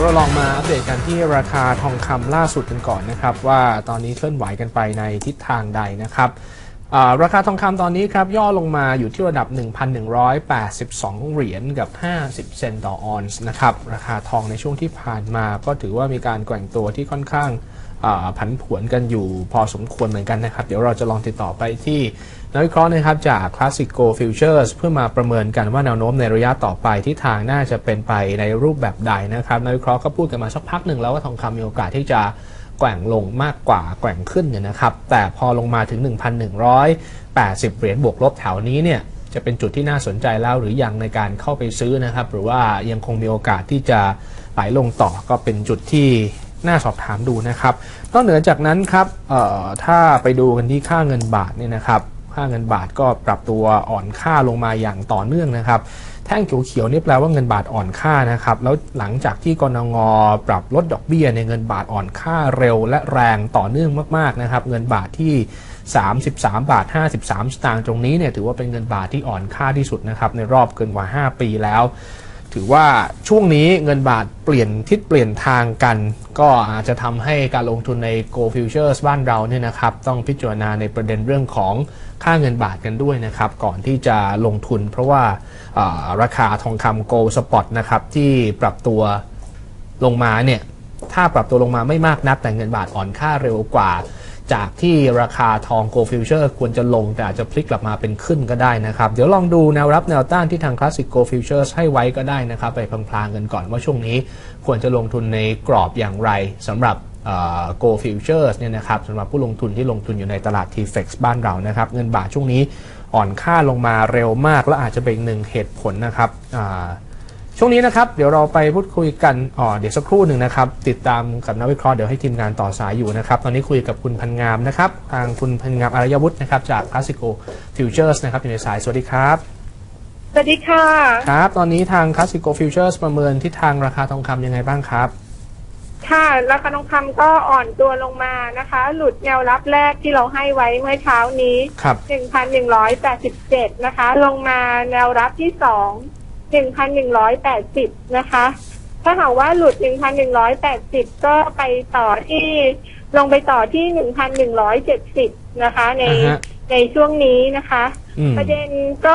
ยวเราลองมาอัปเดตกันที่ราคาทองคำล่าสุดกันก่อนนะครับว่าตอนนี้เคลื่อนไหวกันไปในทิศทางใดนะครับราคาทองคำตอนนี้ครับย่อลงมาอยู่ที่ระดับ 1,182 เหรียญกับ50 เซนต์ต่อออนซ์นะครับราคาทองในช่วงที่ผ่านมาก็ถือว่ามีการแกว่งตัวที่ค่อนข้างผันผวนกันอยู่พอสมควรเหมือนกันนะครับเดี๋ยวเราจะลองติดต่อไปที่นักวิเคราะห์นะครับจาก Classic Gold Futures เพื่อมาประเมินกันว่าแนวโน้มในระยะต่อไปที่ทางน่าจะเป็นไปในรูปแบบใดนะครับนักวิเคราะห์ก็พูดกันมาสักพักหนึ่งแล้วว่าทองคำมีโอกาสที่จะแกว่งลงมากกว่าแกว่งขึ้นเนี่ยนะครับแต่พอลงมาถึง 1,180 เหรียญบวกลบแถวนี้เนี่ยจะเป็นจุดที่น่าสนใจแล้วหรือยังในการเข้าไปซื้อนะครับหรือว่ายังคงมีโอกาสที่จะไหลลงต่อก็เป็นจุดที่น่าสอบถามดูนะครับนอกเหนือจากนั้นครับถ้าไปดูกันที่ค่าเงินบาทเนี่ยนะครับค่าเงินบาทก็ปรับตัวอ่อนค่าลงมาอย่างต่อเนื่องนะครับแท่งเขียวๆนี่แปลว่าเงินบาทอ่อนค่านะครับแล้วหลังจากที่กนง.ปรับลดดอกเบี้ยในเงินบาทอ่อนค่าเร็วและแรงต่อเนื่องมากๆนะครับเงินบาทที่33 บาท 53 สตางค์ตรงนี้เนี่ยถือว่าเป็นเงินบาทที่อ่อนค่าที่สุดนะครับในรอบเกินกว่า5 ปีแล้วถือว่าช่วงนี้เงินบาทเปลี่ยนทิศเปลี่ยนทางกันก็อาจจะทำให้การลงทุนใน Gold Futures บ้านเราเนี่ยนะครับต้องพิจารณาในประเด็นเรื่องของค่าเงินบาทกันด้วยนะครับก่อนที่จะลงทุนเพราะว่าราคาทองคำ Gold Spot นะครับที่ปรับตัวลงมาเนี่ยถ้าปรับตัวลงมาไม่มากนักแต่เงินบาทอ่อนค่าเร็วกว่าจากที่ราคาทอง Gold Future ควรจะลงแต่อาจจะพลิกกลับมาเป็นขึ้นก็ได้นะครับเดี๋ยวลองดูแนวรับแนวต้านที่ทาง Classic Gold Futures ให้ไว้ก็ได้นะครับไปพลางๆกันก่อนว่าช่วงนี้ควรจะลงทุนในกรอบอย่างไรสำหรับGold Futures เนี่ยนะครับสำหรับผู้ลงทุนที่ลงทุนอยู่ในตลาด TFX บ้านเรานะครับเงินบาทช่วงนี้อ่อนค่าลงมาเร็วมากและอาจจะเป็นหนึ่งเหตุผลนะครับช่วงนี้นะครับเดี๋ยวเราไปพูดคุยกันเดี๋ยวสักครู่หนึ่งนะครับติดตามกับนักวิเคราะห์เดี๋ยวให้ทีมงานต่อสายอยู่นะครับตอนนี้คุยกับคุณพันงามนะครับทางคุณพันงามอารยวุฒินะครับจาก Classic Gold Futures นะครับอยู่ในสายสวัสดีครับสวัสดีค่ะครับตอนนี้ทาง Classic Gold Futures ประเมินทิศทางราคาทองคำยังไงบ้างครับค่ะราคาทองคำก็อ่อนตัวลงมานะคะหลุดแนวรับแรกที่เราให้ไว้เมื่อเช้านี้ 1,187 นะคะลงมาแนวรับที่1,180 นะคะถ้าหากว่าหลุด 1,180 ก็ไปต่อที่ลงไปต่อที่ 1,170 นะคะในช่วงนี้นะคะประเด็นก็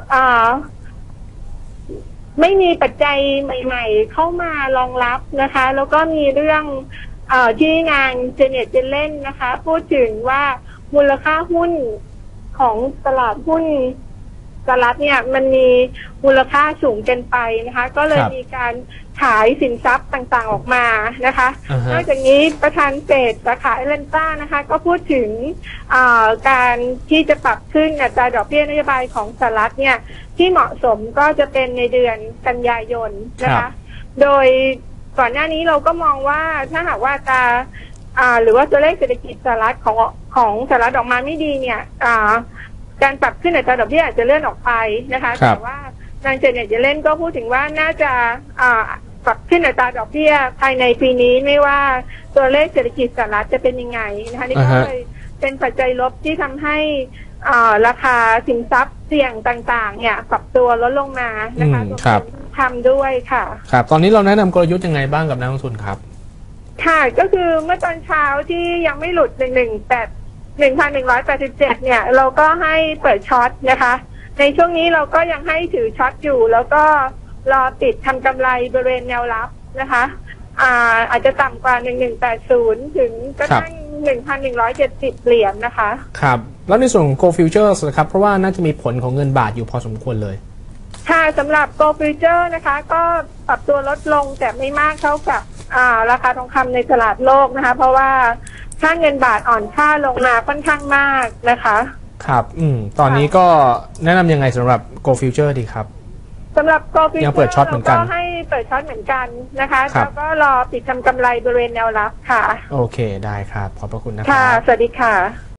ไม่มีปัจจัยใหม่ๆเข้ามารองรับนะคะแล้วก็มีเรื่องที่งานเจเน็ตเจเล่นนะคะพูดถึงว่ามูลค่าหุ้นของตลาดหุ้นสหรัฐเนี่ยมันมีมูลค่าสูงเกินไปนะคะก็เลยมีการขายสินทรัพย์ต่างๆออกมานะคะนอกจากนี้ประธานเฟดสาขาแอตแลนตานะคะก็พูดถึงการที่จะปรับขึ้นอัตราดอกเบี้ยนโยบายของสหรัฐเนี่ยที่เหมาะสมก็จะเป็นในเดือนกันยายนนะคะโดยก่อนหน้านี้เราก็มองว่าถ้าหากว่าหรือว่าตัวเลขเศรษฐกิจสหรัฐของสหรัฐออกมาไม่ดีเนี่ยการปรับขึ้นอัตราดอกเบี้ยอาจจะเลื่อนออกไปนะคะแต่ว่านางเจเน็ตเยเลนก็พูดถึงว่าน่าจะปรับขึ้นอัตราดอกเบี้ยภายในปีนี้ไม่ว่าตัวเลขเศรษฐกิจสหรัฐจะเป็นยังไงนะคะนี่ก็เลยเป็นปัจจัยลบที่ทำให้ราคาสินทรัพย์เสี่ยงต่างๆเนี่ยปรับตัวลดลงมานะคะทำด้วยค่ะครับตอนนี้เราแนะนำกลยุทธ์ยังไงบ้างกับนักลงทุนครับค่ะก็คือเมื่อตอนเช้าที่ยังไม่หลุด1,187 เนี่ยเราก็ให้เปิดช็อตนะคะในช่วงนี้เราก็ยังให้ถือช็อตอยู่แล้วก็รอติดทำกำไรบริเวณแนวรับนะคะอาจจะต่ำกว่า1180ถึงกระทั่ง1,170 เหรียญนะคะครับแล้วในส่วนของ Gold Futures นะครับเพราะว่าน่าจะมีผลของเงินบาทอยู่พอสมควรเลยค่ะสำหรับ Gold Futures นะคะก็ปรับตัวลดลงแต่ไม่มากเท่ากับราคาทองคำในตลาดโลกนะคะเพราะว่าค่าเงินบาทอ่อนค่าลงมาค่อนข้างมากนะคะครับตอนนี้ก็แนะนำยังไงสำหรับ Gold Future ดีครับสำหรับ Gold Future ยังเปิดช็อตเหมือนกันก็ให้เปิดช็อตเหมือนกันนะคะแล้วก็รอปิดทำกำไรบริเวณแนวรับค่ะโอเคได้ครับขอบพระคุณนะครับค่ะสวัสดีค่ะ